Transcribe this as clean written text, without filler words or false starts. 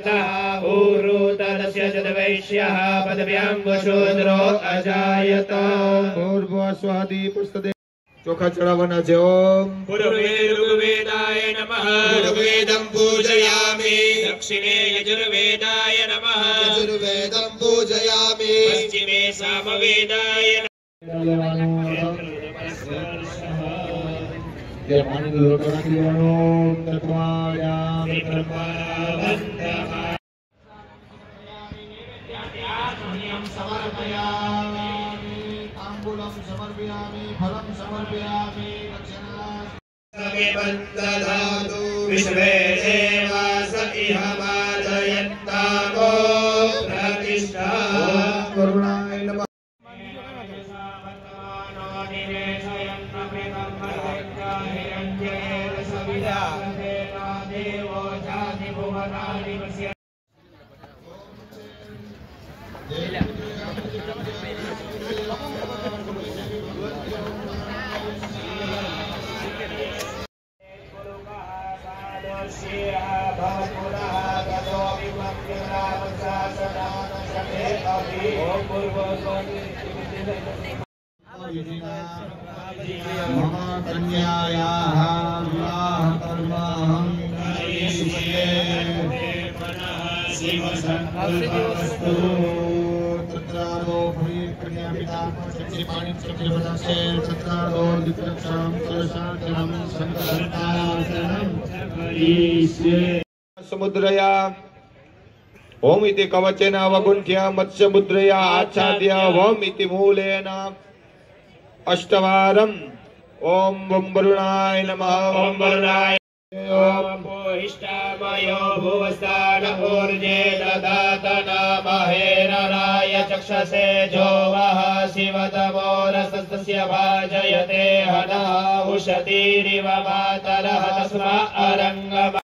तथा ऊरु तदस्य जदवैश्यः पदव्यांगशूद्रो अजायत। पूर्वस्वादीपस्तदे चोखा चढ़ावाना है। ओम पूर्वे ऋग्वेदाय नमः ऋग्वेदं पूजयामि। दक्षिणे यजुर्वेदाय नमः यजुर्वेदं पूजयामि। पश्चिमे सामवेदाय विश्वे देवास इह मादयन्तावो प्रतिष्ठा। करुणाय नमः। मम कन्यायाः विवाह कर्महं करिष्ये। शिवसंकल्पस्तु तत्रादो कन्यापिता पाणि चक्रवदक्षे तत्रादो दिक्क्षं सरसाचरं संकल्पाचरणं करिष्ये। समुद्रया ओम इति कवचेन अवगुण्ठ्य मत्स्यमुद्रया आच्छाद्य ओम इति मूलेन अष्टवारम् ओम वरुणाय नमः। ओम वरुणाय ओम भूयिष्ठामयो भुवस्तान ऊर्जे ददातन महेरणाय चक्षसे जो वः शिवतमो रसस्य भाजयते हनः उशतीरिव मातरः तस्मा अरङ्गम।